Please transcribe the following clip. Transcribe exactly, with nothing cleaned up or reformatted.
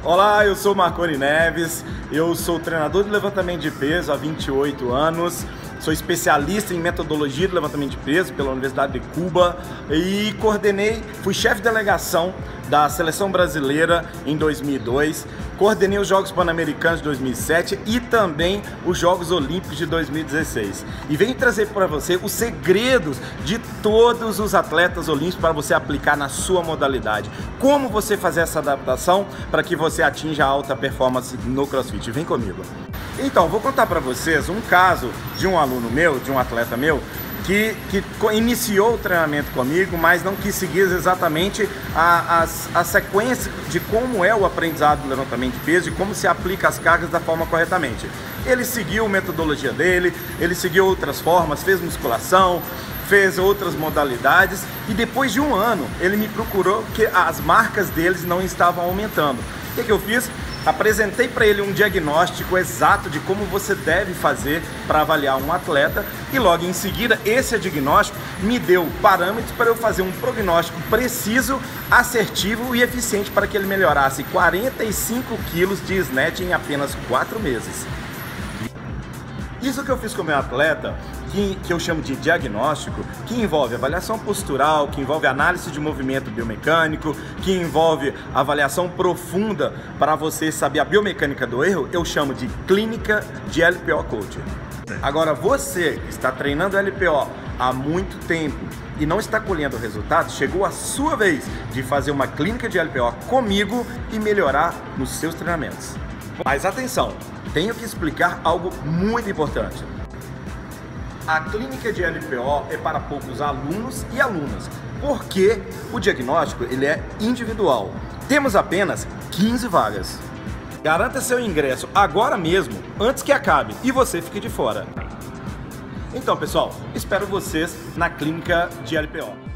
Olá, eu sou Marconi Neves, eu sou treinador de levantamento de peso há vinte e oito anos, sou especialista em metodologia de levantamento de peso pela Universidade de Cuba e coordenei, fui chefe de delegação da Seleção Brasileira em dois mil e dois, coordenei os Jogos Pan-Americanos de dois mil e sete e também os Jogos Olímpicos de dois mil e dezesseis. E venho trazer para você os segredos de todos os atletas olímpicos para você aplicar na sua modalidade. Como você fazer essa adaptação para que você atinja a alta performance no CrossFit. Vem comigo. Então, vou contar para vocês um caso de um aluno meu, de um atleta meu, que, que iniciou o treinamento comigo, mas não quis seguir exatamente a, a, a sequência de como é o aprendizado do levantamento de peso e como se aplica as cargas da forma corretamente. Ele seguiu a metodologia dele, ele seguiu outras formas, fez musculação, fez outras modalidades e depois de um ano ele me procurou que as marcas deles não estavam aumentando. O que, que eu fiz? Apresentei para ele um diagnóstico exato de como você deve fazer para avaliar um atleta e logo em seguida esse diagnóstico me deu parâmetros para eu fazer um prognóstico preciso, assertivo e eficiente para que ele melhorasse quarenta e cinco quilos de snatch em apenas quatro meses. Isso que eu fiz com o meu atleta, que, que eu chamo de diagnóstico, que envolve avaliação postural, que envolve análise de movimento biomecânico, que envolve avaliação profunda para você saber a biomecânica do erro, eu chamo de clínica de L P O Coaching. Agora, você que está treinando L P O há muito tempo e não está colhendo resultados, chegou a sua vez de fazer uma clínica de L P O comigo e melhorar nos seus treinamentos. Mas atenção, tenho que explicar algo muito importante. A clínica de L P O é para poucos alunos e alunas, porque o diagnóstico ele é individual. Temos apenas quinze vagas. Garanta seu ingresso agora mesmo, antes que acabe, e você fique de fora. Então, pessoal, espero vocês na clínica de L P O.